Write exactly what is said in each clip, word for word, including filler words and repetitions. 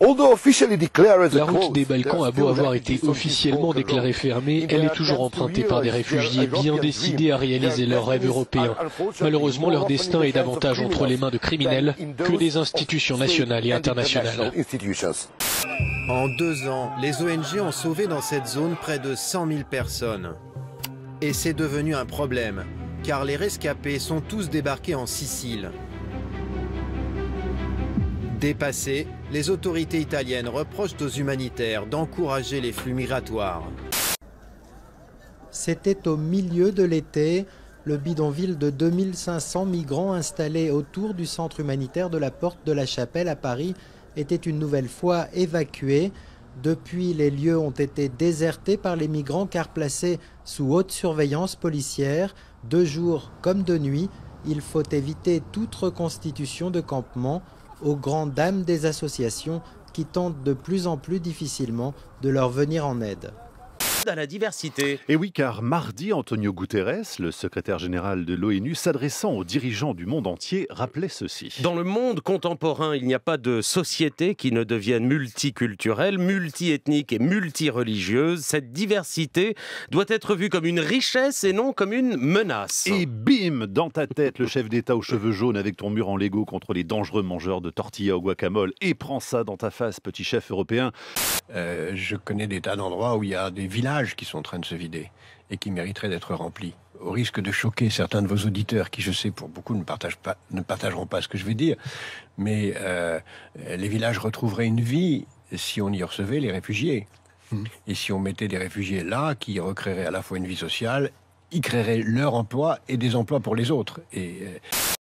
La route des Balkans a beau avoir été officiellement déclarée fermée, elle est toujours empruntée par des réfugiés bien décidés à réaliser leurs rêves européens. Malheureusement, leur destin est davantage entre les mains de criminels que des institutions nationales et internationales. En deux ans, les O N G ont sauvé dans cette zone près de cent mille personnes. Et c'est devenu un problème, car les rescapés sont tous débarqués en Sicile. Dépassées, les autorités italiennes reprochent aux humanitaires d'encourager les flux migratoires. C'était au milieu de l'été. Le bidonville de deux mille cinq cents migrants installés autour du centre humanitaire de la Porte de la Chapelle à Paris était une nouvelle fois évacué. Depuis, les lieux ont été désertés par les migrants car placés sous haute surveillance policière. De jour comme de nuit, il faut éviter toute reconstitution de campement aux grandes dames des associations qui tentent de plus en plus difficilement de leur venir en aide. À la diversité. Et oui, car mardi, Antonio Guterres, le secrétaire général de l'ONU, s'adressant aux dirigeants du monde entier, rappelait ceci. Dans le monde contemporain, il n'y a pas de société qui ne devienne multiculturelle, multiethnique et multireligieuse. Cette diversité doit être vue comme une richesse et non comme une menace. Et bim, dans ta tête, le chef d'État aux cheveux jaunes avec ton mur en Lego contre les dangereux mangeurs de tortillas au guacamole. Et prends ça dans ta face, petit chef européen. Euh, je connais des tas d'endroits où il y a des villages qui sont en train de se vider et qui mériteraient d'être remplis. Au risque de choquer certains de vos auditeurs qui, je sais, pour beaucoup ne, partagent pas, ne partageront pas ce que je vais dire, mais euh, les villages retrouveraient une vie si on y recevait les réfugiés. Mmh. Et si on mettait des réfugiés là, qui recréeraient à la fois une vie sociale, ils créeraient leur emploi et des emplois pour les autres. Et, euh...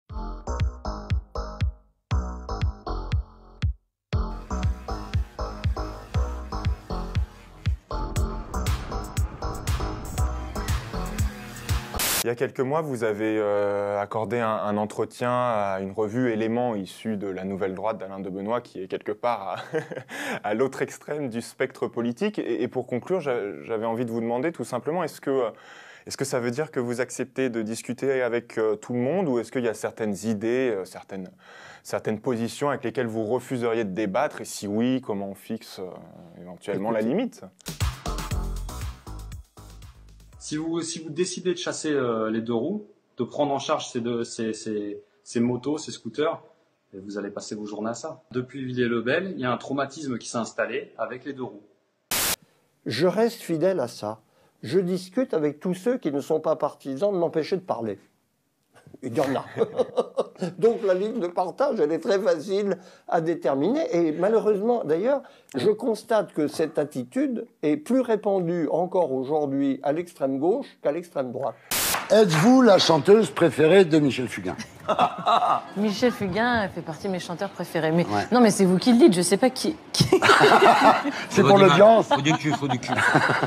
Il y a quelques mois, vous avez euh, accordé un, un entretien à une revue Éléments issue de la Nouvelle Droite d'Alain de Benoît, qui est quelque part à, à l'autre extrême du spectre politique. Et, et pour conclure, j'avais envie de vous demander tout simplement, est-ce que, est-ce que ça veut dire que vous acceptez de discuter avec euh, tout le monde, ou est-ce qu'il y a certaines idées, euh, certaines, certaines positions avec lesquelles vous refuseriez de débattre? Et si oui, comment on fixe euh, éventuellement Écoutez. la limite? Si vous, si vous décidez de chasser euh, les deux roues, de prendre en charge ces, deux, ces, ces, ces motos, ces scooters, et vous allez passer vos journées à ça. Depuis Villiers-le-Bel, il y a un traumatisme qui s'est installé avec les deux roues. Je reste fidèle à ça. Je discute avec tous ceux qui ne sont pas partisans de m'empêcher de parler. Il y en a. Donc la ligne de partage, elle est très facile à déterminer. Et malheureusement, d'ailleurs, je constate que cette attitude est plus répandue encore aujourd'hui à l'extrême gauche qu'à l'extrême droite. Êtes-vous la chanteuse préférée de Michel Fugain? Michel Fugain fait partie de mes chanteurs préférés. Mais ouais. Non, mais c'est vous qui le dites, je sais pas qui... qui... C'est pour l'audience. Faut du cul, faut du cul.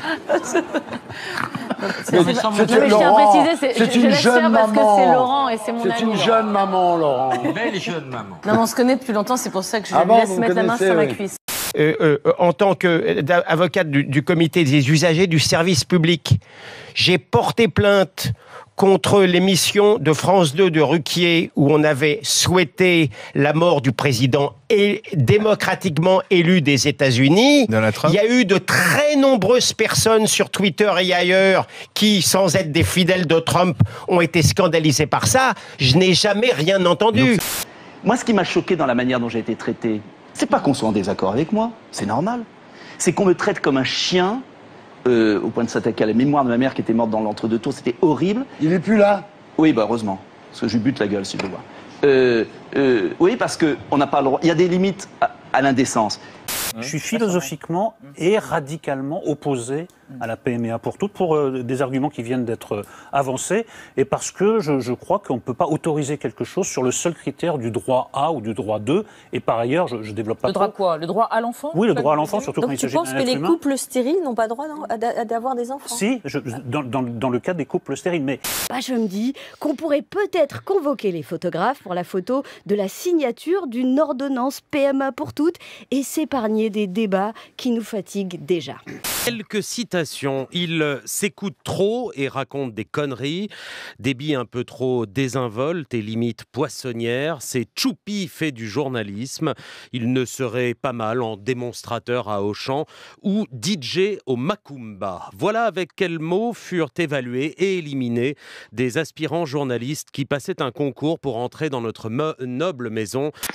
C'est une jeune maman. Parce que c'est Laurent et c'est mon ami. C'est une jeune maman, Laurent. Une belle et jeune maman. Non, mais on se connaît depuis longtemps, c'est pour ça que je ah lui bon, laisse mettre la main sur oui. ma cuisse. Euh, euh, en tant qu'avocate du, du comité des usagers du service public, j'ai porté plainte contre l'émission de France deux de Ruquier où on avait souhaité la mort du président et démocratiquement élu des États-Unis. Il y a eu de très nombreuses personnes sur Twitter et ailleurs qui, sans être des fidèles de Trump, ont été scandalisées par ça. Je n'ai jamais rien entendu. Moi, ce qui m'a choqué dans la manière dont j'ai été traité, c'est pas qu'on soit en désaccord avec moi, c'est normal. C'est qu'on me traite comme un chien, euh, au point de s'attaquer à la mémoire de ma mère qui était morte dans l'entre-deux tours, c'était horrible. Il est plus là? Oui, bah heureusement, parce que je lui bute la gueule si je le vois. Euh, euh, oui, parce que on n'a pas le droit. Il y a des limites à, à l'indécence. Je suis philosophiquement et radicalement opposé à la P M A pour toutes, pour euh, des arguments qui viennent d'être euh, avancés, et parce que je, je crois qu'on ne peut pas autoriser quelque chose sur le seul critère du droit A ou du droit deux, et par ailleurs, je ne développe pas... Le droit quoi? Le droit à l'enfant? Oui, le droit à l'enfant, surtout Donc quand il s'agit d'un être humain. Donc tu penses que les couples stériles n'ont pas droit d'avoir des enfants? Si, je, dans, dans, dans le cas des couples stériles, mais... Bah, je me dis qu'on pourrait peut-être convoquer les photographes pour la photo de la signature d'une ordonnance P M A pour toutes, et s'épargner des débats qui nous fatiguent déjà. Quelques citations citation. Il s'écoute trop et raconte des conneries, débit un peu trop désinvolte et limite poissonnière. C'est Choupi fait du journalisme. Il ne serait pas mal en démonstrateur à Auchan ou D J au Macumba. Voilà avec quels mots furent évalués et éliminés des aspirants journalistes qui passaient un concours pour entrer dans notre mo- noble maison.